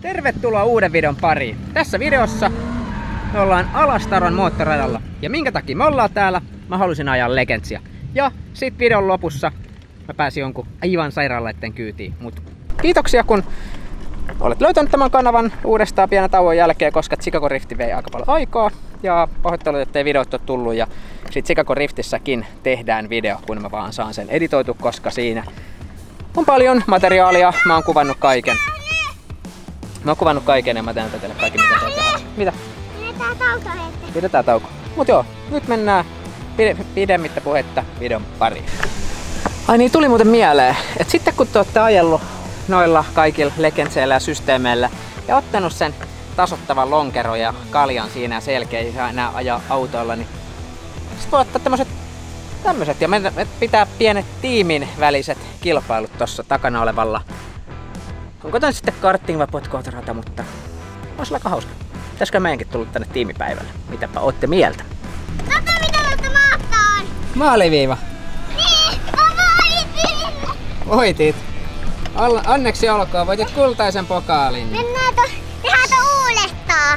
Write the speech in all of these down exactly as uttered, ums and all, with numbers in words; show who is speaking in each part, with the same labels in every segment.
Speaker 1: Tervetuloa uuden videon pariin. Tässä videossa me ollaan Alastaron moottoradalla. Ja minkä takia me ollaan täällä? Mä halusin ajaa Legendsia. Ja sit videon lopussa mä pääsin jonkun aivan sairaanlaitteen kyytiin. Mut kiitoksia kun olet löytänyt tämän kanavan uudestaan pienen tauon jälkeen, koska Chicago Rift vei aika paljon aikaa. Ja pahoittelut, ettei videot ole tullut. Ja sit Chicago Riftissäkin tehdään video, kun mä vaan saan sen editoitu, koska siinä on paljon materiaalia. Mä oon kuvannut kaiken. Mä oon kuvannut kaiken ja mä teen teille kaikki mitä te tehdään. Mitä?
Speaker 2: Pidetään tauko hetki.
Speaker 1: Pidetään tauko. Mut joo, nyt mennään pide, pidemmittä puhetta videon pariin. Ai niin, tuli muuten mieleen, että sitten kun te ootte ajellut noilla kaikilla Legendseillä ja systeemeillä ja ottanut sen tasoittavan lonkeron ja kaljan siinä selkeä ja enää ajaa autoilla, niin sit voi ottaa tämmöset tämmöset ja me pitää pienet tiimin väliset kilpailut tossa takana olevalla. Onko tää sitten karting vai potkuautorata, mutta olisi aika hauska. Pitäisikö meidänkin tullut tänne tiimipäivälle? Mitäpä ootte mieltä?
Speaker 2: Kato mitä tästä maasta on!
Speaker 1: Maaliviiva.
Speaker 2: Niin, mä voitin!
Speaker 1: Voitit. Onneksi olkoon, voitit kultaisen pokaalin.
Speaker 2: Mennään to, tehdään to uudestaan.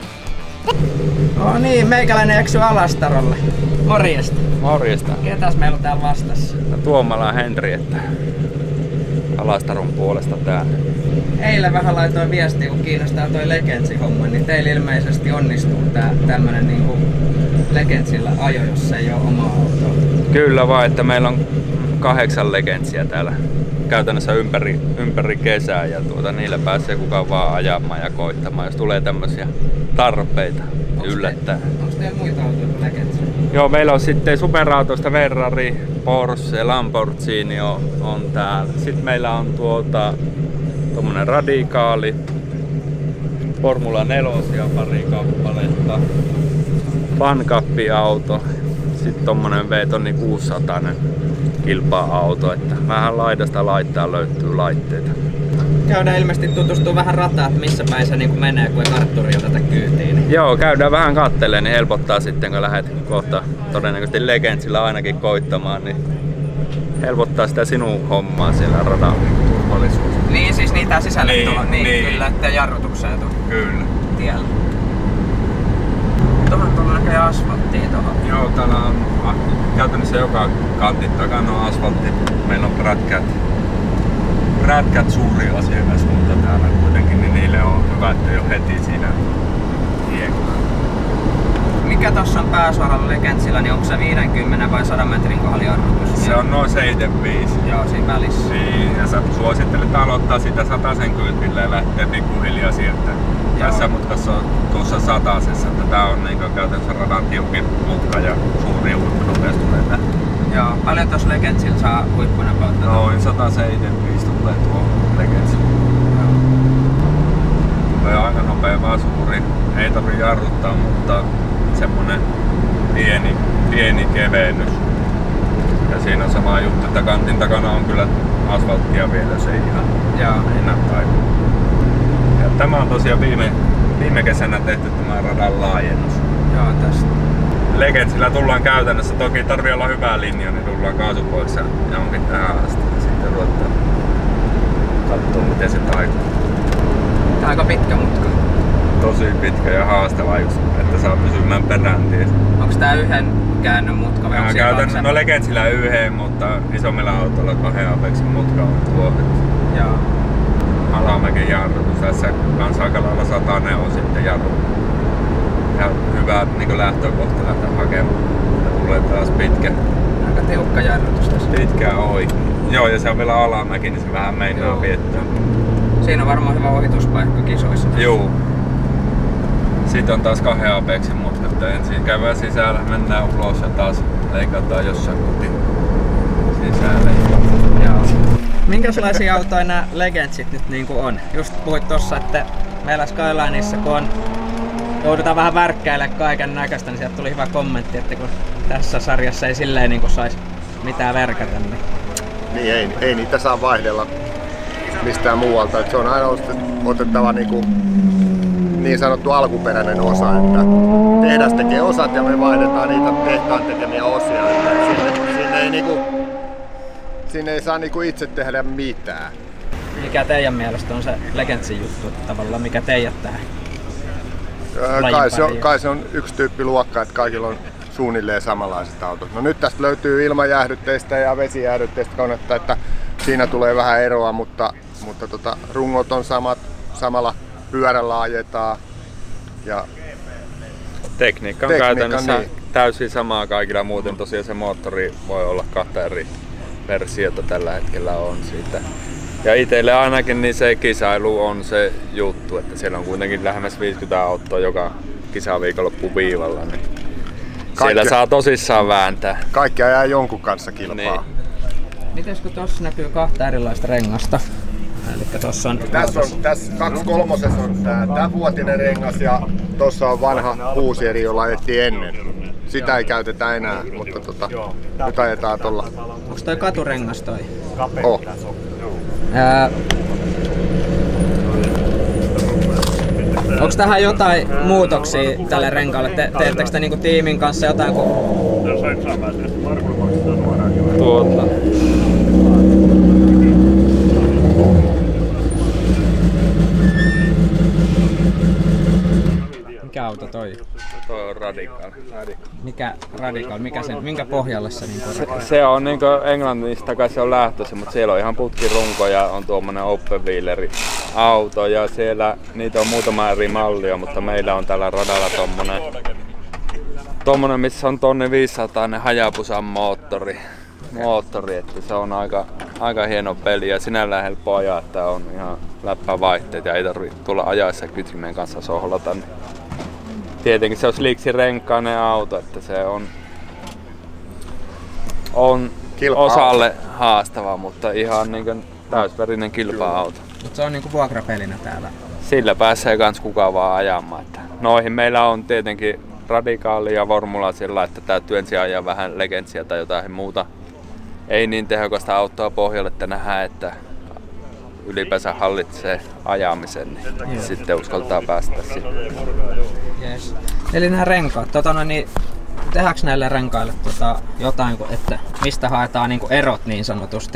Speaker 1: No niin, meikäläinen eksy Alastarolle. Morjesta.
Speaker 3: Morjesta.
Speaker 1: Ketäs meillä on täällä vastassa?
Speaker 3: No, Tuomala Henri, että Alastaron puolesta täällä.
Speaker 1: Eilen vähän laitoin viestiä, kun kiinnostaa toi Legendsi-homma, niin teillä ilmeisesti onnistuu tää tämmönen niinku Legendsillä ajo, jos ei oo omaa autoa.
Speaker 3: Kyllä vaan, että meillä on kahdeksan Legendsiä täällä käytännössä ympäri, ympäri kesää ja tuota, niillä pääsee kukaan vaan ajamaan ja koittamaan, jos tulee tämmöisiä tarpeita yllättää.
Speaker 1: Onko teillä muita autoja kuin Legendsia?
Speaker 3: Joo, meillä on sitten superautoista Ferrari, Porsche, Lamborghini on, on täällä. Sitten meillä on tuota tommonen radikaali, Formula nelosia pari kappaletta, Fancap-auto, sitten tommonen V-tonni kuusisataa kilpa-auto, että vähän laidasta laittaa löytyy laitteita.
Speaker 1: Käydään ilmeisesti tutustua vähän rataa, että missä päin se niin menee, kun ei kartturi oteta kyytiin. Niin.
Speaker 3: Joo, käydään vähän kattelemaan, niin helpottaa sitten, kun lähdet kohta todennäköisesti Legendsillä ainakin koittamaan, niin helpottaa sitä sinun hommaa siellä radan turvallisuus.
Speaker 1: Niin, siis niitä sisälle
Speaker 3: niin,
Speaker 1: tulla, niin,
Speaker 3: niin.
Speaker 1: Kyllä, ettei jarrutukseen tule.
Speaker 3: Kyllä.
Speaker 1: Tiellä. Tuohon tullut näköjään asfalttia tuohon.
Speaker 3: Joo, täällä on käytännössä joka kantin takana on asfaltti. Meillä on prätkät. Prätkät suuri asiakaskunta täällä kuitenkin, niin niille on hyvä, että ei ole heti siinä tiekalla.
Speaker 1: Mikä tossa on pääsuoralla Legendsillä, niin onko se viidenkymmenen vai sadan metrin kohdalla jarrutus?
Speaker 3: Se on noin seitsemänkymmentäviisi.
Speaker 1: Joo, siinä välissä.
Speaker 3: Niin, ja sä suosittelet aloittaa sitä satasen kyltillä ja lähteä pikkuhiljaa sieltä. Tässä mutkassa on tuossa satasessa, että tää on niin käytännössä radan tiukin mutka ja suuri huippunopeus tulee tähän.
Speaker 1: Joo, paljon tuossa Legendsillä saa huippunopeutta?
Speaker 3: Noin sata seitsemänkymmentäviisi tulee tuo Legendsillä. Tulee aika nopea vaan suuri. Ei tarvitse jarruttaa, mutta semmonen pieni, pieni kevennys. Ja siinä on sama juttu, että kantin takana on kyllä asfalttia vielä, se ei ihan,
Speaker 1: Joo.
Speaker 3: ihan taipu. Ja tämä on tosiaan viime, viime kesänä tehty tämä radan laajennus.
Speaker 1: Joo, tästä.
Speaker 3: Legendsillä tullaan käytännössä, toki tarvii olla hyvä linja, niin tullaan kaasu pois ja johonkin tähän asti. Ja sitten ruvetaan katsoa miten se taipuu.
Speaker 1: Tää on aika pitkä mutka.
Speaker 3: Tosi pitkä ja haastava just, että saa pysymään perään tiessä.
Speaker 1: Onks tää yhden käännön mutka vai onko
Speaker 3: käytännössä no Legendsillä yhden, mutta isommilla autoilla kahden apeksin mutka on tuo.
Speaker 1: Joo.
Speaker 3: Alamäken jarrutus. Tässä kanssa aika lailla satanen on sitten jarru. Ja hyvä niin lähtökohta lähteä hakemaan. Ja tulee taas pitkä.
Speaker 1: Aika tiukka jarrutus tässä.
Speaker 3: Pitkä oi. Joo, ja se on vielä alamäki, niin se vähän meinaa viettää.
Speaker 1: Siinä on varmaan hyvä ohituspaikka kisoissa.
Speaker 3: Joo. Sitten on taas kahden apeksin mutka, että ensin käydään sisällä, mennään ulos ja taas leikataan jossain kotiin sisälle.
Speaker 1: Joo. Minkälaisia autoja nämä Legendsit nyt niinku on? Just puhuit tossa, että meillä Skylineissa kun on, joudutaan vähän värkkäilemään kaiken näköistä, niin sieltä tuli hyvä kommentti, että kun tässä sarjassa ei silleen niinku sais mitään värkätä. Niin,
Speaker 4: niin ei, ei niitä saa vaihdella mistään muualta. Et se on aina otettava niinku niin sanottu alkuperäinen osa, että tehdas tekee osat ja me vaihdetaan niitä tehtaan tekemiä osia. Että sinne, sinne, ei niinku, sinne ei saa niinku itse tehdä mitään.
Speaker 1: Niin Mikä teidän mielestä on se Legendsin juttu, että tavallaan mikä teidät tähän?
Speaker 4: Kai se, on, kai se on yksi tyyppi luokka, että kaikilla on suunnilleen samanlaiset autot. No nyt tästä löytyy ilmajäähdytteistä ja vesijäähdytteistä konetta, että siinä tulee vähän eroa, mutta, mutta tota, rungot on samat, samalla pyörällä ajetaan. Ja
Speaker 3: tekniikka on
Speaker 4: tekniikka,
Speaker 3: käytännössä
Speaker 4: niin.
Speaker 3: täysin samaa kaikilla, muuten tosiaan se moottori voi olla kahta eri versiota tällä hetkellä on siitä. Ja itselle ainakin niin se kisailu on se juttu, että siellä on kuitenkin lähemmäs viisikymmentä autoa joka kisaviikonloppu viivalla, niin
Speaker 4: Kaikki,
Speaker 3: siellä saa tosissaan vääntää.
Speaker 4: Kaikki ajaa jonkun kanssa kilpaa.
Speaker 3: Niin.
Speaker 1: Mites kun tossa näkyy kahta erilaista rengasta? Eli tossa on...
Speaker 4: Tässä on tässä kaksi kolmosessa on tää tämänvuotinen rengas ja tossa on vanha kuusieri, jolla ajettiin ennen. Sitä ei käytetä enää, mutta tota, nyt ajetaan tuolla.
Speaker 1: Onks toi katurengas toi?
Speaker 4: Oh.
Speaker 1: Ää... Onks tähän jotain muutoksia tälle renkaalle? Te, teettekö te niinku tiimin kanssa jotain? Kun...
Speaker 3: Tuota.
Speaker 1: Mikä auto toi?
Speaker 3: Toi on Radical.
Speaker 1: Mikä Radical? Mikä sen, minkä pohjalle se niinku on?
Speaker 3: Se, se on niinku Englannista kai se on lähtöisin, mutta siellä on ihan putkirunko ja on tuommoinen open wheeleri auto ja siellä niitä on muutama eri mallia, mutta meillä on tällä radalla tommonen, tommonen missä on tonni viisisataa Hayabusan moottori. moottori, että se on aika, aika hieno peli ja sinällään helppo ajaa, että on ihan läppävaihteet ja ei tarvitse tulla ajaessa kytkimen kanssa sohlata. Tietenkin se on slicksin renkainen auto, että se on, on osalle haastava, mutta ihan niin kuin täysverinen kilpa-auto.
Speaker 1: Mutta se on niinku vuokrapelinä täällä.
Speaker 3: Sillä pääsee kans kukaan vaan ajamaan. Että noihin meillä on tietenkin Radikaali ja Formula sillä, että täytyy ensin ajaa vähän Legendsia tai jotain muuta. Ei niin tehokasta autoa pohjalle, että nähdään, että ylipäänsä hallitsee ajamisen, niin Joo. sitten uskaltaa päästä siihen.
Speaker 1: Yes. Eli nämä renkaat, tota, no, niin, tehdäänkö näille renkaille tota, jotain, että mistä haetaan niin kuin erot niin sanotusti?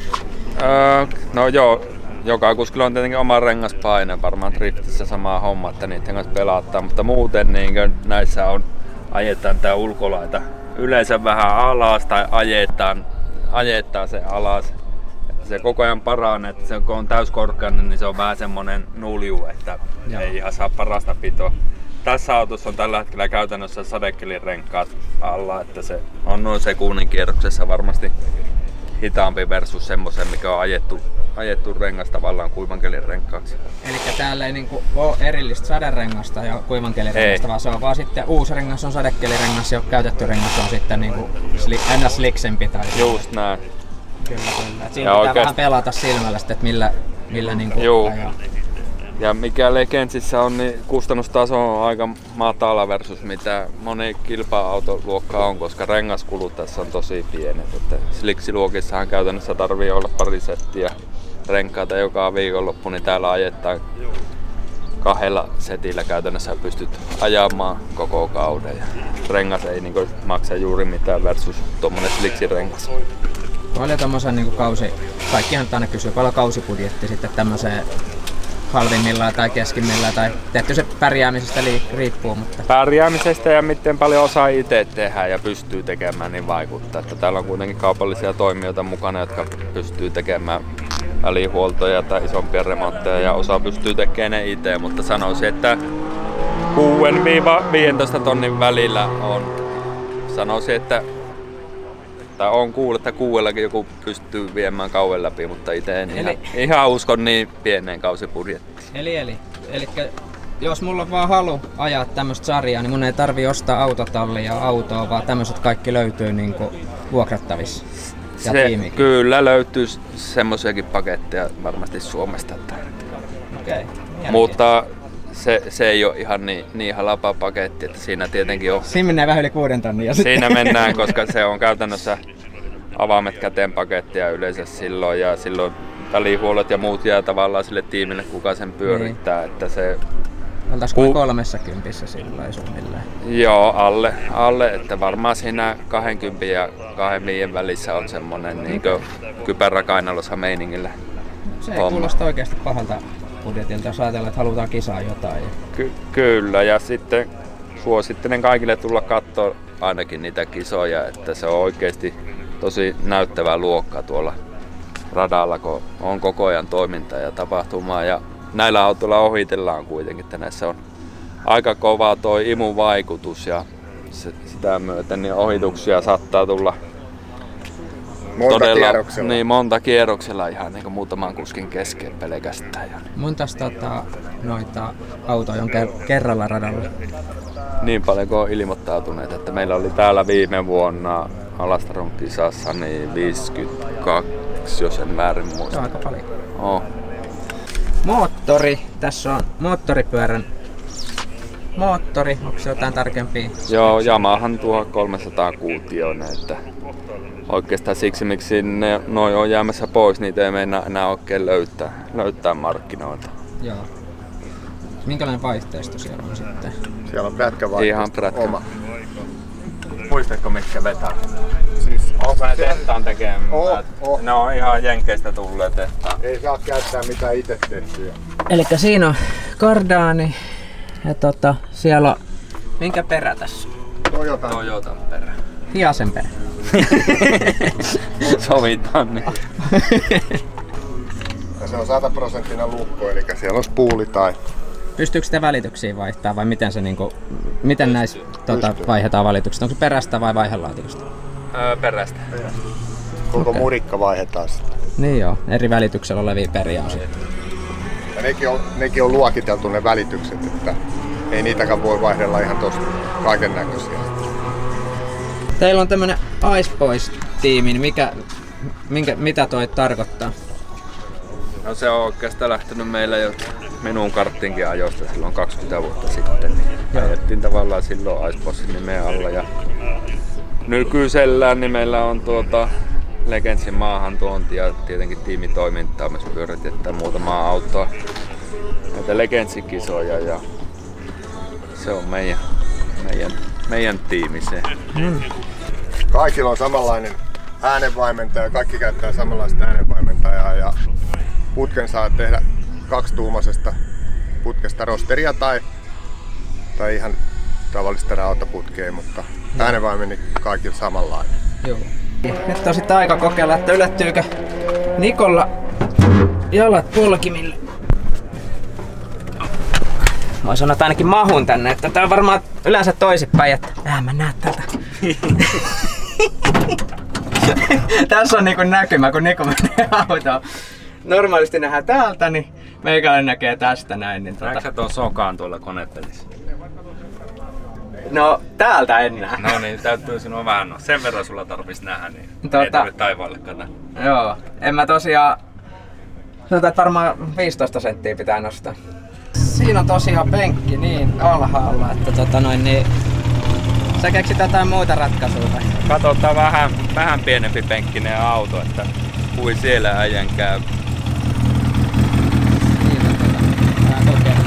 Speaker 3: Öö, no joo, joka kuskilla on tietenkin oma rengaspaine, varmaan driftissä sama homma, että niiden kanssa pelataan, mutta muuten niin näissä on, ajetaan tää ulkolaita yleensä vähän alas tai ajetaan, ajetaan se alas. Se koko ajan paranee, että se, kun on täyskorkeinen, niin se on vähän semmonen nulju, että Joo. ei ihan saa parasta pitoa. Tässä autossa on tällä hetkellä käytännössä sadekelirenkaat alla, että se on noin sekunnin kierroksessa varmasti hitaampi versus semmoisen, mikä on ajettu, ajettu rengas tavallaan kuivankelirenkaaksi.
Speaker 1: Eli täällä ei niinku ole erillistä saderengasta ja kuivankelirengasta, vaan se on vaan sitten uusi rengas on sadekelirengas ja käytetty rengas on sitten niinku ennä sliksempi. Tai
Speaker 3: Just näin.
Speaker 1: Kyllä, kyllä. Et siinä ja pitää oikeasti vähän pelata silmällä sitten, että millä, millä niinku ajaa.
Speaker 3: Ja mikä Legendsissä on, niin kustannustaso on aika matala versus mitä moni kilpa-autoluokka on, koska rengaskulut tässä on tosi pienet. Että Slicksiluokissahan käytännössä tarvii olla pari settiä renkaita joka viikonloppu, niin täällä ajetaan kahdella setillä käytännössä pystyt ajamaan koko kauden. Ja rengas ei niin maksa juuri mitään versus tuommoinen Slicksin-rengas.
Speaker 1: Paljon tommosen niin kausi, kaikkihan aina kysyy, paljon kausibudjetti sitten tämmöiseen halvimmillaan tai keskimmillään tai tietty se pärjäämisestä riippuu, mutta...
Speaker 3: Pärjäämisestä ja miten paljon osaa itse tehdä ja pystyy tekemään, niin vaikuttaa. Että täällä on kuitenkin kaupallisia toimijoita mukana, jotka pystyy tekemään välihuoltoja tai isompia remontteja ja osa pystyy tekemään ne itse, mutta sanoisin, että kuusi viisitoista tonnin välillä on, sanoisin, että tai on kuullut, että kuuellakin joku pystyy viemään kauan läpi, mutta itse en eli, ihan, ihan uskon niin pieneen kausibudjettiin.
Speaker 1: Eli, eli, eli jos mulla on vaan halu ajaa tämmöistä sarjaa, niin mun ei tarvii ostaa autotallia ja autoa, vaan tämmöiset kaikki löytyy niin kuin vuokrattavissa. Ja
Speaker 3: se,
Speaker 1: tiimikin.
Speaker 3: Kyllä löytyy semmoisiakin paketteja varmasti Suomesta.
Speaker 1: Okay,
Speaker 3: mutta se, se ei ole ihan niin, niin halpa paketti, että siinä tietenkin on...
Speaker 1: Siinä mennään vähän yli kuuden tonnia.
Speaker 3: Siinä mennään, koska se on käytännössä avaimet käteen pakettia yleensä silloin ja silloin välihuollot ja muut jää tavallaan sille tiimille, kuka sen pyörittää. Niin. Että se...
Speaker 1: Oltaisiko ku... kolmessa kympissä silloin suunnilleen?
Speaker 3: Joo, alle, alle, että varmaan siinä kaksikymmentä ja kaksikymmentäviisi välissä on semmonen niin kypäräkainalossa meiningillä.
Speaker 1: Se ei
Speaker 3: homma.
Speaker 1: kuulosta oikeasti pahalta budjetilta, jos ajatellaan, että halutaan kisaa jotain.
Speaker 3: Ky- kyllä, ja sitten suosittelen kaikille tulla katsoa ainakin niitä kisoja, että se on oikeasti tosi näyttävää luokkaa tuolla radalla, kun on koko ajan toimintaa ja tapahtumaa. Ja näillä autoilla ohitellaan kuitenkin, että näissä on aika kova toi imuvaikutus ja se, sitä myöten niin ohituksia saattaa tulla
Speaker 4: Monta
Speaker 3: todella
Speaker 4: kierroksella.
Speaker 3: Niin, monta kierroksella ihan niin kuin muutaman kuskin kesken pelkästään.
Speaker 1: Montas tota, noita autoja on ker- kerralla radalla?
Speaker 3: Niin paljon kuin on ilmoittautuneet, että meillä oli täällä viime vuonna Alastaron kisassa niin viisikymmentäkaksi, jos en väärin
Speaker 1: Se on
Speaker 3: muista.
Speaker 1: aika paljon.
Speaker 3: Oh.
Speaker 1: Moottori. Tässä on moottoripyörän moottori. Onko se jotain tarkempia?
Speaker 3: Joo, Yamahan tuhatkolmesataa kuutioinen, että oikeastaan siksi miksi ne noi on jäämässä pois, niitä ei meinaa enää oikein löytää, löytää markkinoilta.
Speaker 1: Joo. Minkälainen vaihteisto siellä on sitten?
Speaker 4: Siellä on prätkävaihteista
Speaker 3: Ihan prätkä.
Speaker 4: oma.
Speaker 3: Muistatko mitkä vetää?
Speaker 4: Siis,
Speaker 3: Onko ne tehtaan tekemään?
Speaker 4: Oh, oh.
Speaker 3: Ne on ihan Jenkeistä tulleet tehtaan.
Speaker 4: ei saa käyttää mitään itse tehtyä.
Speaker 1: Elikkä siinä on kardaani ja tota, siellä on... Minkä perä tässä on?
Speaker 4: Toyota.
Speaker 3: Toyotan perä.
Speaker 1: Hiasen perä.
Speaker 3: Sovitaan niin.
Speaker 4: Ja se on sataprosenttinen lukko, eli siellä on spuuli tai...
Speaker 1: Pystyykö sitä välityksiä vaihtaa vai miten se niinku, miten näissä tota,
Speaker 4: Pystyy.
Speaker 1: vaihdetaan valitukset? Onko se perästä vai vaihelaatikosta?
Speaker 3: Öö, perästä.
Speaker 4: Koko
Speaker 1: Okei.
Speaker 4: murikka vaihdetaan sitten.
Speaker 1: Niin joo, eri välityksellä olevia periä on sitten.
Speaker 4: Ja nekin on, nekin on luokiteltu ne välitykset, että ei niitäkään voi vaihdella ihan tosta kaiken näköisiä.
Speaker 1: Teillä on tämmönen Ice Boys-tiimi, niin mikä, minkä, mitä toi tarkoittaa?
Speaker 3: No se on oikeastaan lähtenyt meillä jo minun karttinkin ajoista silloin kaksikymmentä vuotta sitten. Niin ajettiin tavallaan silloin Icebossin nimen alla ja nykyisellään niin meillä on tuota Legendsin maahantuonti ja tietenkin tiimitoimintaa. Me pyöritetään muutamaa autoa näitä Legendsin kisoja ja se on meidän, meidän, meidän tiimi se.
Speaker 1: Hmm.
Speaker 4: Kaikilla on samanlainen äänenvaimentaja, kaikki käyttää samanlaista äänenvaimentajaa ja putken saa tehdä kaksituumaisesta putkesta rosteria tai, tai ihan tavallista rautaputkea, mutta äänenvaimeni kaikilla samanlainen.
Speaker 1: Joo. Nyt on sitten aika kokeilla, että yllättyykö Nikolla jalat polkimille. Mä sanoa, että ainakin mahun tänne, että tää on varmaan yleensä toisinpäin, että äh, mä näet tältä. Tässä on niinku näkymä, kun Niko menee autoon. Normaalisti nähdään täältä, niin meikäläinen näkee tästä näin. Niin tota...
Speaker 3: Näetkö tuon sokaan tuolla konepelissä?
Speaker 1: No, täältä en näe.
Speaker 3: No niin, täytyy sinua vähän. No, sen verran sulla tarvitsisi nähdä, niin
Speaker 1: Tota-
Speaker 3: ei tarvitse taivaallekaan nähdä.
Speaker 1: Joo, en mä tosiaan... Sanotaan, että varmaan viisitoista senttiä pitää nostaa. Siinä on tosiaan penkki niin alhaalla, että tota noin niin... Sä keksit jotain muuta ratkaisua vai?
Speaker 3: Katsotaan vähän, vähän pienempi penkkinen auto, että kuin siellä äijän käy.
Speaker 1: Siitä tota, vähän kokeilla.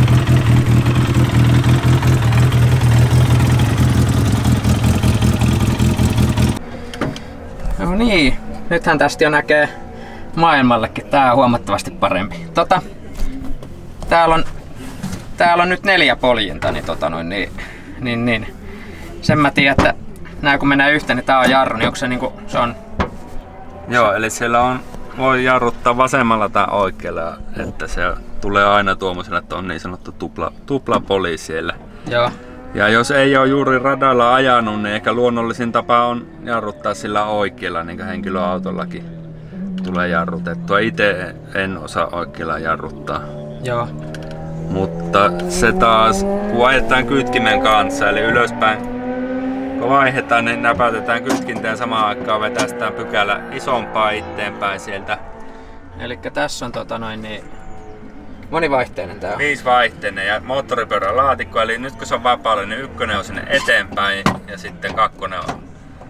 Speaker 1: No niin, nythän tästä jo näkee maailmallekin. Tää on huomattavasti parempi. Tota, täällä on, täällä on nyt neljä poljinta, niin, tota noin, niin, niin, niin. Sen mä tiedän, että nää kun mennään yhteen, niin tää on jarru, niin onko se niinku, se on...
Speaker 3: Joo, eli siellä on, voi jarruttaa vasemmalla tai oikealla, että se tulee aina tuommoisella, että on niin sanottu tupla, tupla siellä.
Speaker 1: Joo.
Speaker 3: Ja jos ei ole juuri radalla ajanut, niin ehkä luonnollisin tapa on jarruttaa sillä oikealla, niin kuin henkilöautollakin tulee jarrutettua. Itse en osaa oikealla jarruttaa.
Speaker 1: Joo.
Speaker 3: Mutta se taas, kun ajetaan kytkimen kanssa, eli ylöspäin, kun vaihdetaan, niin näpäytetään kytkintä ja samaan aikaan vetästään pykälä isompaa iteenpäin sieltä.
Speaker 1: Elikkä tässä on tota noin niin... Monivaihteinen tää on.
Speaker 3: Viisivaihteinen ja moottoripyörän laatikko, eli nyt kun se on vapaalla, niin ykkönen on sinne eteenpäin ja sitten kakkonen on.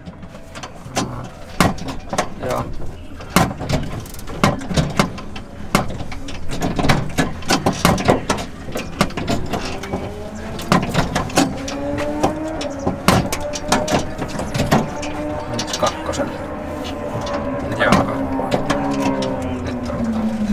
Speaker 1: Joo. Nyt kakkosen.
Speaker 3: Joo.
Speaker 1: Nyt on.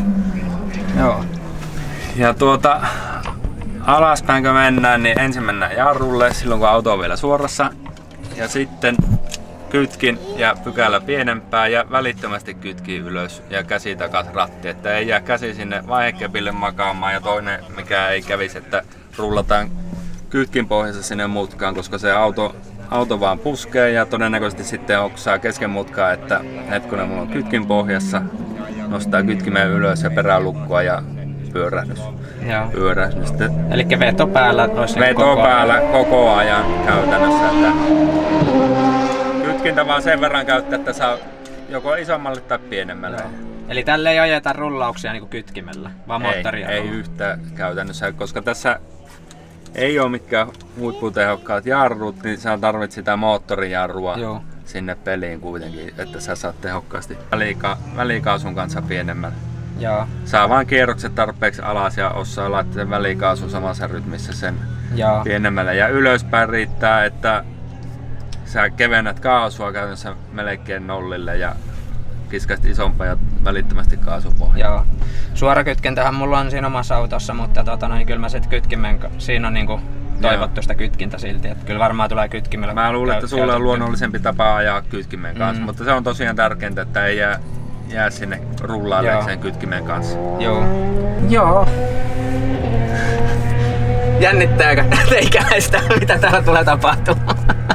Speaker 3: Ja tuota, alaspäin kun mennään, niin ensin mennään jarrulle silloin kun auto on vielä suorassa. Ja sitten kytkin ja pykälä pienempää ja välittömästi kytki ylös ja käsi takas ratti, että ei jää käsi sinne vaihekepille makaamaan. Ja toinen mikä ei kävisi, että rullataan kytkin pohjassa sinne mutkaan, koska se auto, auto vaan puskee ja todennäköisesti sitten oksaa kesken mutkaa, että hetkonen mulla on kytkin pohjassa, nostaa kytkimen ylös ja perälukkua ja pyörähdys. Pyörähdys.
Speaker 1: Eli veto päällä olisi
Speaker 3: veto
Speaker 1: koko
Speaker 3: päällä ajan. Koko ajan käytännössä. Että kytkintä vaan sen verran käyttää, että saa joko isommalle tai pienemmälle.
Speaker 1: Joo. Eli tälle ei ajeta rullauksia niin kuin kytkimellä, vaan moottoria?
Speaker 3: Ei, ei yhtään käytännössä, koska tässä ei ole mitkään huipputehokkaat jarrut, niin sä tarvitset sitä moottorijarrua. Joo. Sinne peliin kuitenkin, että sä saat tehokkaasti välika- välikaasun kanssa pienemmällä. Joo. Saa vaan kierrokset tarpeeksi alas ja osaa laittaa sen välikaasun samassa rytmissä sen Joo. pienemmällä. Ja ylöspäin riittää, että sä kevennät kaasua käytännössä melkein nollille ja kiskaisit isompaa ja välittömästi kaasupohjaa. Joo.
Speaker 1: Suorakytkentähän mulla on siinä omassa autossa, mutta tota, noin, kyllä mä sit kytkimen, siinä on niinku toivottu sitä kytkintä silti, että kyllä varmaan tulee kytkimellä.
Speaker 3: Mä luulen, että sulla on luonnollisempi tapa ajaa kytkimen kanssa, mm. mutta se on tosiaan tärkeintä, että ei jää, jää sinne rullailleekseen kytkimen kanssa.
Speaker 1: Joo. Joo. Jännittääkö teikäläistä, mitä täällä tulee tapahtumaan?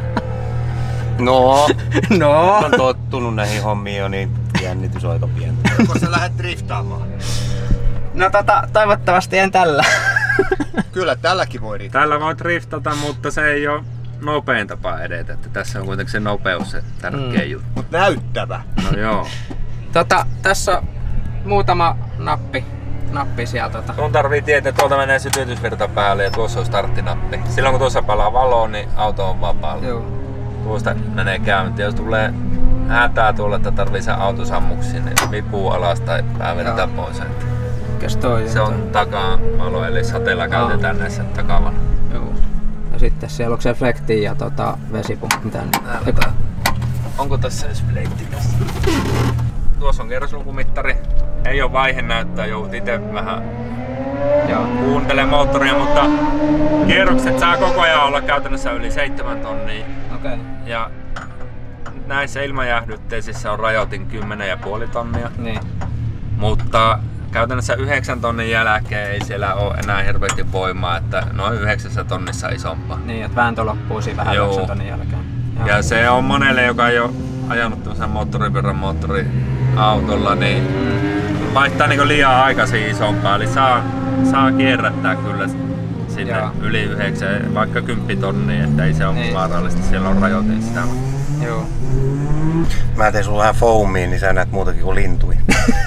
Speaker 5: No,
Speaker 1: no.
Speaker 5: on tottunut näihin hommiin jo, niin jännitys on aika pientä.
Speaker 4: Kun sä lähdet driftaamaan?
Speaker 1: No tota, toivottavasti en tällä.
Speaker 4: Kyllä tälläkin voi driftata.
Speaker 3: Tällä voi driftata, mutta se ei ole nopein tapa edetä. Että tässä on kuitenkin se nopeus se tärkeä mm. juttu.
Speaker 4: Mut näyttävä.
Speaker 3: No joo.
Speaker 1: Tota, tässä on muutama nappi. Nappi siellä tota.
Speaker 3: Sun tarvii tietää, että tuolta menee sytytysvirta päälle ja tuossa on starttinappi. Silloin kun tuossa palaa valoon, niin auto on vapaalla. Joo. Tuosta menee käynti. Jos tulee hätää tuolla, että tarvii sen autosammuksiin, niin vipuu alas tai pää vedetään pois.
Speaker 1: Toi,
Speaker 3: se on takavalo, eli sateella käytetään näissä takavalo.
Speaker 1: Joo. Ja sitten siellä onko se flekti ja tota, vesipumppu tänne.
Speaker 3: Onko tässä edes flekti tässä? Tuossa on kerroslukumittari. Ei ole vaihenäyttöä, joudut itse vähän Joo. kuuntelemaan moottoria, mutta kierrokset saa koko ajan olla käytännössä yli seitsemän tonnia.
Speaker 1: Okay.
Speaker 3: Ja näissä ilmajäähdytteisissä on rajoitin kymmenen pilkku viisi tonnia. Niin. Mutta käytännössä yhdeksän tonnin jälkeen ei siellä ole enää hirveästi voimaa, että noin yhdeksässä tonnissa isompaa.
Speaker 1: Niin, että vääntö loppuu siinä vähän yhdeksän tonnin jälkeen.
Speaker 3: Joo. Ja se on monelle, joka ei ole ajanut tämmöisen moottoripyörän moottoriautolla, niin mm. vaihtaa niin liian aikaisin isompaa. Eli saa, saa kierrättää kyllä sinne Joo. yli yhdeksän, vaikka kymmenen tonnia, että ei se ole niin. vaarallista. Siellä on rajoitin sitä.
Speaker 1: Joo.
Speaker 5: Mä tein sulla vähän foamiin, niin sä näet muutakin kuin lintuja.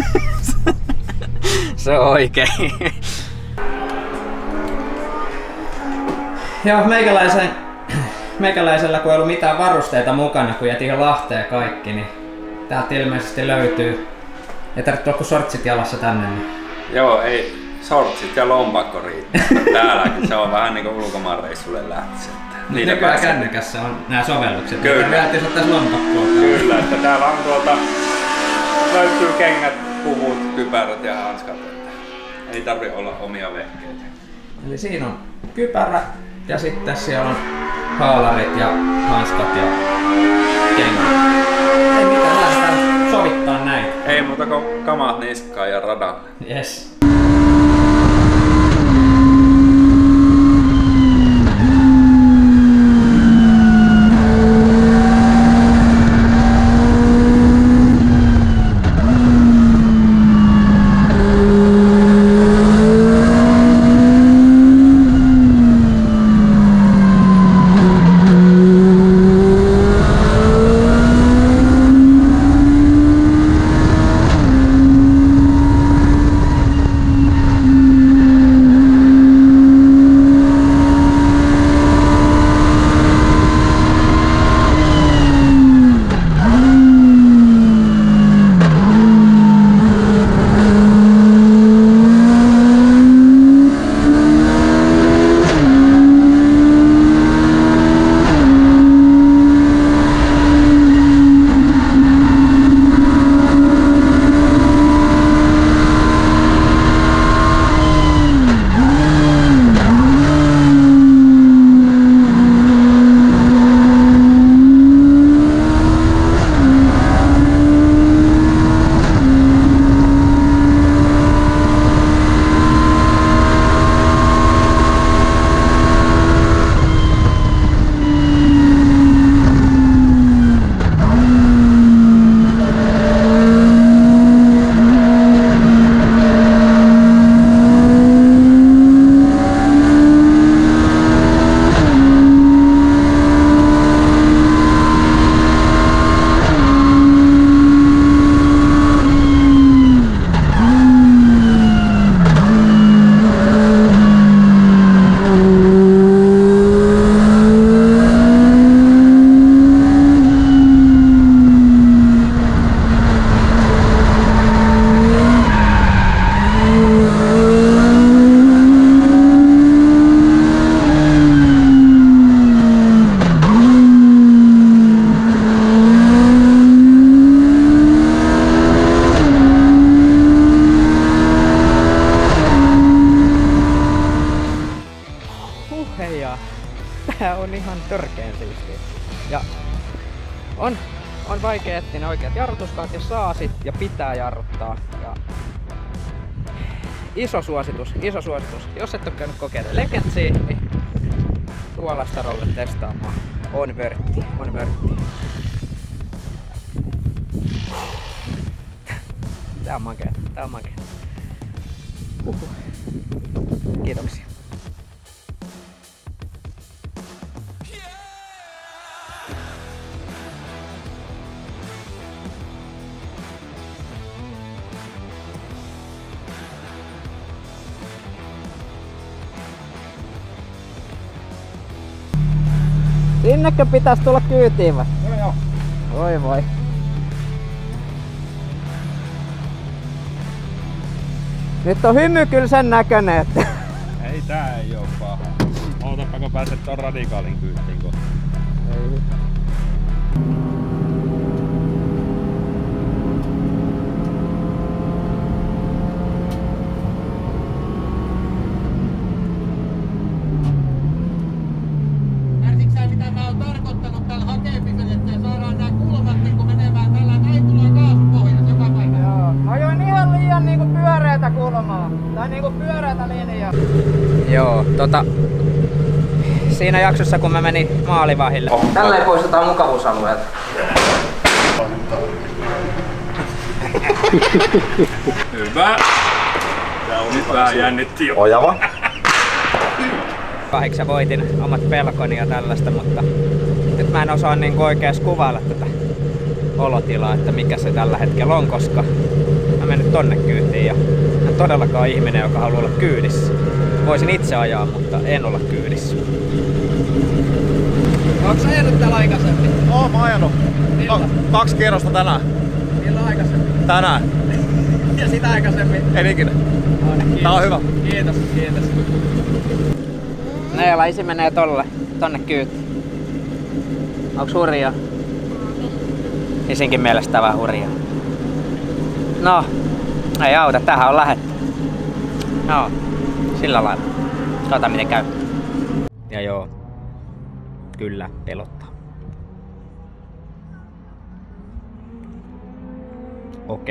Speaker 1: Se on oikein. Joo, meikäläisen, meikäläisellä kun ei ollut mitään varusteita mukana, kun jätin Lahteen kaikki, niin täältä ilmeisesti löytyy. Ei tarvitse olla kuin sortsit jalassa tänne. Niin.
Speaker 3: Joo, ei sortsit ja lompakko riittää. Täälläkin se on vähän niinku ulkomaan reissulle lähtisi.
Speaker 1: Nykyään kännykässä on nämä sovellukset. Kyllä. Täytyy ottaa lompakkoa.
Speaker 3: Kyllä, että täällä on tuolta, löytyy kengät, puvut, kypärät ja hanskat. Ei tarvi olla omia vehkeitä.
Speaker 1: Eli siinä on kypärä ja sitten siellä on haalarit ja hanskat ja kengät. Ei mitään, lähdetään sovittaa näin.
Speaker 3: Ei muuta kuin kamat niskaan ja radalle.
Speaker 1: Yes. Tää on ihan törkeen siistiä. Ja on, on vaikea etsiä ne oikeat jarrutuskaat ja saa sit ja pitää jarruttaa. Ja iso suositus, iso suositus. Jos et oo käynyt kokeilemaan Legendsia, niin tuu Alastarolle testaamaan. On vörtti, on vörtti. Tää on makea, tää on makea. Uhuh. Kiitoksia. Sinnekö pitäis tulla kyytiin vai?
Speaker 4: Joo joo.
Speaker 1: Voi voi. Nyt on hymy kyllä sen näköinen, että...
Speaker 3: Ei tää ei oo paha. Ootapa kun pääset ton radikaalin kyytiin kohta.
Speaker 1: Ei.
Speaker 6: Ymmärsitkö sä mitä mä oon tarkoittanut tällä hakemisella, että saadaan nää kulmat niinku menemään tällä, näin tulee kaasupohjassa joka paikassa.
Speaker 1: Joo. Mä ajoin ihan liian niinku pyöreätä kulmaa. Tai niinku pyöreätä linjaa. Joo, tota... Siinä jaksossa kun mä menin maalivahille. Tällä ei poistetaan mukavuusalueelta.
Speaker 3: Hyvä. Nyt vähän jännitti jo.
Speaker 4: Ojava.
Speaker 1: Kahiksa voitin omat pelkoni ja tällaista, mutta nyt mä en osaa niinku oikeesti kuvailla tätä olotilaa, että mikä se tällä hetkellä on, koska mä menen tonne kyytiin ja en todellakaan ihminen, joka haluaa olla kyydissä. Voisin itse ajaa, mutta en olla kyydissä. Onko sä ajanut täällä aikaisemmin?
Speaker 7: Oon mä ajanut.
Speaker 1: Milloin?
Speaker 7: Kaksi kierrosta tänään.
Speaker 1: Milloin aikaisemmin?
Speaker 7: Tänään.
Speaker 1: Ja sitä aikaisemmin?
Speaker 7: En ikinä.
Speaker 1: No niin, kiitos.
Speaker 7: Tää on hyvä.
Speaker 1: Kiitos, kiitos. Neela, isi menee tolle, tonne kyytiin. Onks hurjaa? Isinkin mielestä vähän hurjaa. No, ei auta, tähän on lähetty. No, sillä lailla. Katsotaan miten käy. Ja joo, kyllä pelottaa. Okei.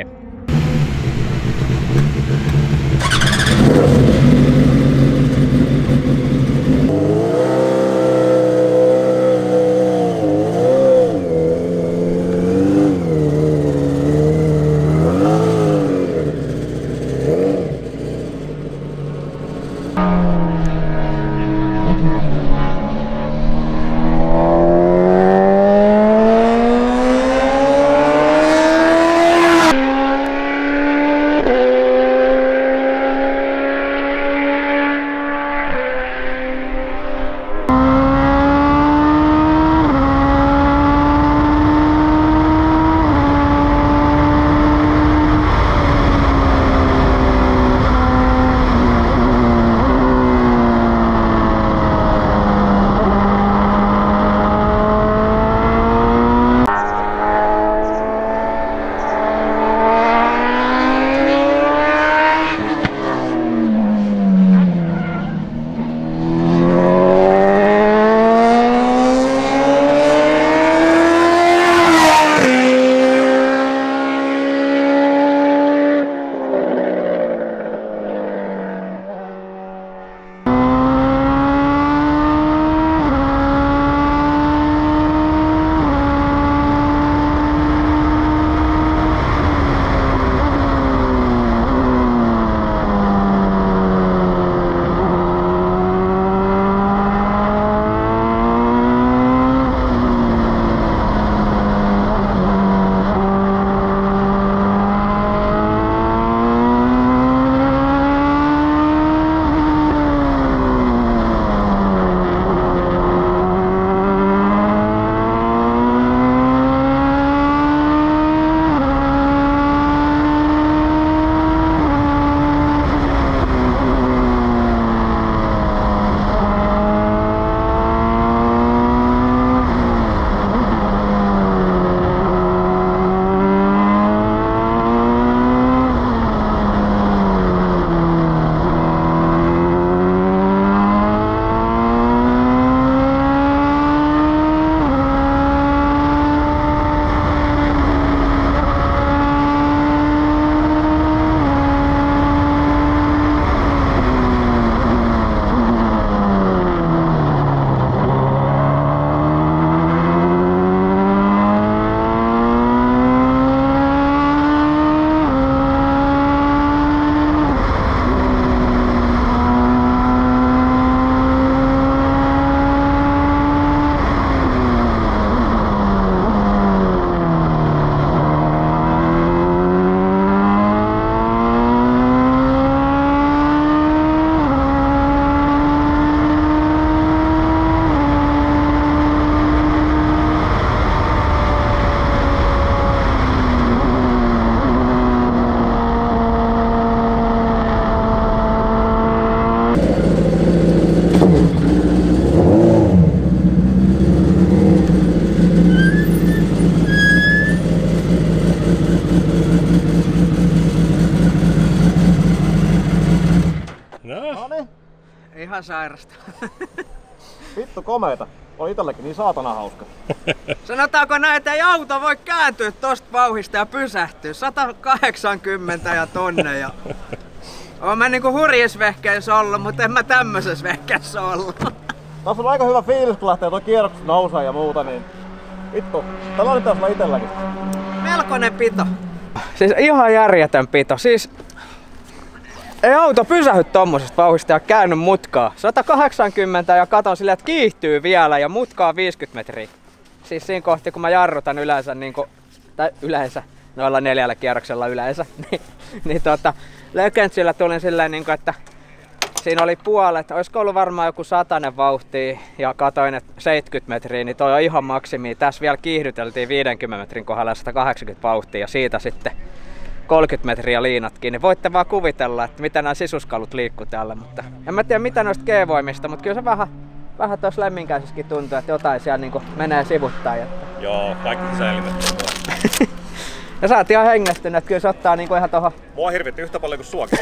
Speaker 1: Ihan sairasta.
Speaker 7: Vittu komeeta. Oli itsellekin niin saatana hauska.
Speaker 1: Sanotaanko näin, että ei auto voi kääntyä tosta vauhista ja pysähtyä. sata kahdeksankymmentä ja tonne. Ja... Oon mä niinku hurjis vehkeissä ollut, mutta en mä tämmöisessä vehkeissä ollut.
Speaker 7: Tässä on aika hyvä fiilis, kun lähtee tuo kierrokset nousee ja muuta, niin vittu, tällainen taas olla itselläkin.
Speaker 1: Melkoinen pito. Siis ihan järjetön pito. Siis ei auto pysähy tommosesta vauhista ja käänny mutkaa. sata kahdeksankymmentä ja katon silleen, että kiihtyy vielä ja mutkaa viisikymmentä metriä. Siis siinä kohti kun mä jarrutan yleensä niinku, tai yleensä, noilla neljällä kierroksella yleensä, niin, niin tota, Legendsillä tulin silleen niinku, että siinä oli puolet, olisiko ollut varmaan joku satanen vauhtia ja katoin, että seitsemänkymmentä metriä, niin toi on ihan maksimi. Tässä vielä kiihdyteltiin viidenkymmenen metrin kohdalla sata kahdeksankymmentä vauhtia ja siitä sitten kolmekymmentä metriä liinatkin, niin voitte vaan kuvitella, että miten nämä sisuskalut liikkuu täällä, mutta en mä tiedä mitä noista G-voimista, mutta kyllä se vähän, vähän tuossa lemminkäisessäkin tuntuu, että jotain siellä niin menee sivuttain. Että...
Speaker 7: Joo, kaikki säilytetty.
Speaker 1: Ja sä oot ihan hengästynyt, että kyllä se ottaa niin ihan tohon...
Speaker 7: Mua hirvitti yhtä paljon kuin suakin.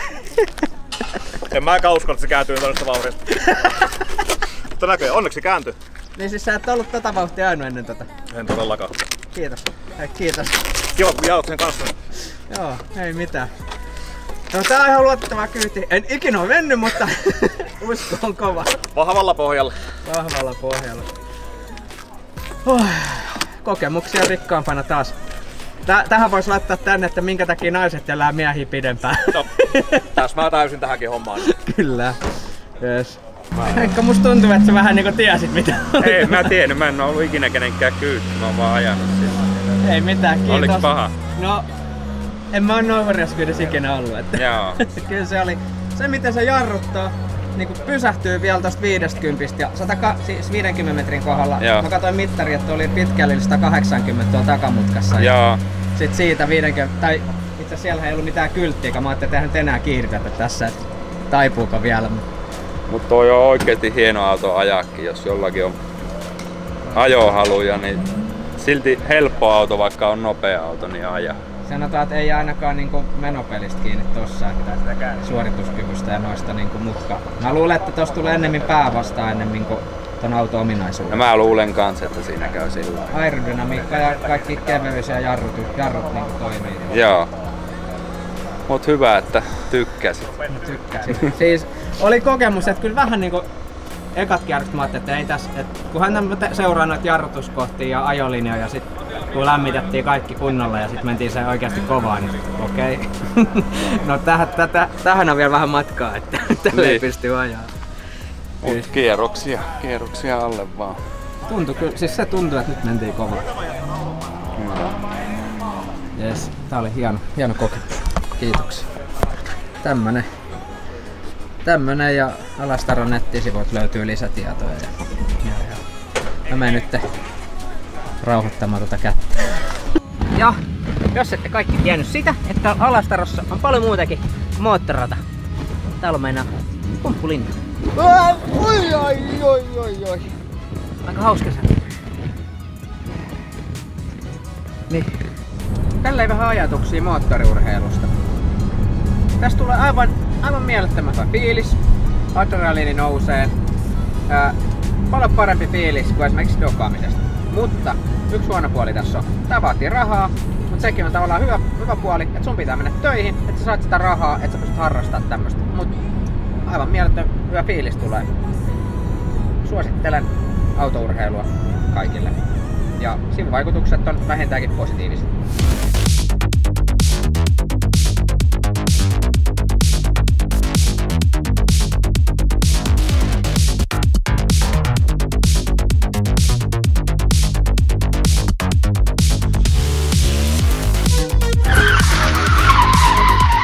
Speaker 7: En mäkään usko, että se kääntyy todesta vauhdista. Mutta näköjään, onneksi kääntyy.
Speaker 1: Niin siis sä et ollut tota vauhtia ainoa ennen tota?
Speaker 7: En todellakaan.
Speaker 1: Kiitos. Hei, kiitos.
Speaker 7: Kiva kun jaot sen kanssa.
Speaker 1: Joo, ei mitään. No tää on ihan luotettava kyyti. En ikinä ole mennyt, mutta usko on kova.
Speaker 7: Vahvalla pohjalla.
Speaker 1: Vahvalla pohjalla. Oh, kokemuksia rikkaampana taas. Tä, tähän voisi laittaa tänne, että minkä takia naiset elää miehiä pidempään.
Speaker 7: No, tässä mä täysin tähänkin hommaan.
Speaker 1: Kyllä. Yes. Ehkä musta tuntuu, että sä vähän niinku tiesit mitä oli.
Speaker 3: Ei, mä tiennyt. Mä en oo ollut ikinä kenenkään kyytti. Mä oon vaan ajanut sinne.
Speaker 1: Ei mitään, kiitos.
Speaker 3: Oliks paha?
Speaker 1: No, en mä oo noin hurjaskyydessä ikinä ollut. Että
Speaker 3: Joo.
Speaker 1: Kyllä se oli. Se miten se jarruttaa, niinku pysähtyy vielä tosta viidestäkymmenestä ja sata, siis viidenkymmenen metrin kohdalla.
Speaker 3: Joo.
Speaker 1: Mä katsoin mittari, että oli pitkälle sata kahdeksankymmentä tuolla takamutkassa.
Speaker 3: Joo.
Speaker 1: Sitten siitä viidenkymmenen, tai itse asiassa siellä ei ollut mitään kylttiä, mä ajattelin, että eihän nyt enää kiihdytetä tässä, että taipuuko vielä.
Speaker 3: Mut toi on oikeesti hieno auto ajaakin, jos jollakin on ajohaluja, niin silti helppo auto, vaikka on nopea auto, niin ajaa.
Speaker 1: Sanotaan, että ei ainakaan niinku menopelistä kiinni tossa, että suorituskyvystä ja noista niinku mutka. Mä luulen, että tossa tulee ennemmin pää vastaan ennemmin kuin ton auton ominaisuuden.
Speaker 3: Ja mä luulen kans, että siinä käy sillä lailla.
Speaker 1: Aerodynamiikka ja kaikki keveys ja jarrut, jarrut niinku toimii.
Speaker 3: Joo. Mut hyvä, että tykkäsit.
Speaker 1: Tykkäsin. Siis oli kokemus, että kyllä vähän niinku ekat kierrokset mä ajattelin, että ei tässä, että kunhan mä seuraan noita jarrutuskohtia ja ajolinjoja ja sit kun lämmitettiin kaikki kunnolla ja sit mentiin se oikeasti kovaa, niin okei. Okay. No täh, täh, tähän on vielä vähän matkaa, että tälle ei pysty ajaa.
Speaker 3: Mut kierroksia, kierroksia alle vaan.
Speaker 1: Tuntui kyllä, siis se tuntui, että nyt mentiin kovaa.
Speaker 3: Hyvä.
Speaker 1: Jes, tää oli hieno, hieno kokemus. Kiitoksia. Tämmönen. Tämmönen ja Alastaron nettisivuilta löytyy lisätietoja. Ja, ja, ja. Mä menen nyt rauhoittamaan tuota kättä. Ja jos ette kaikki tiennyt sitä, että Alastarossa on paljon muutakin moottorata. Täällä on meinaa pumppulinna. Oi oi oi oi oi. Aika hauska se. Niin. Tälleen vähän ajatuksia moottoriurheilusta. Tästä tulee aivan, aivan mielettömän hyvä fiilis. Adrenaliini nousee. Ää, paljon parempi fiilis kuin esimerkiksi dokaamisesta. Mutta yksi huono puoli tässä on. Tää vaatii rahaa, mutta sekin on tavallaan hyvä, hyvä puoli, että sun pitää mennä töihin, että sä saat sitä rahaa, että sä pystyt harrastamaan tämmöstä. Mut aivan mielettömän hyvä fiilis tulee. Suosittelen autourheilua kaikille. Ja sivuvaikutukset on vähintäänkin positiiviset.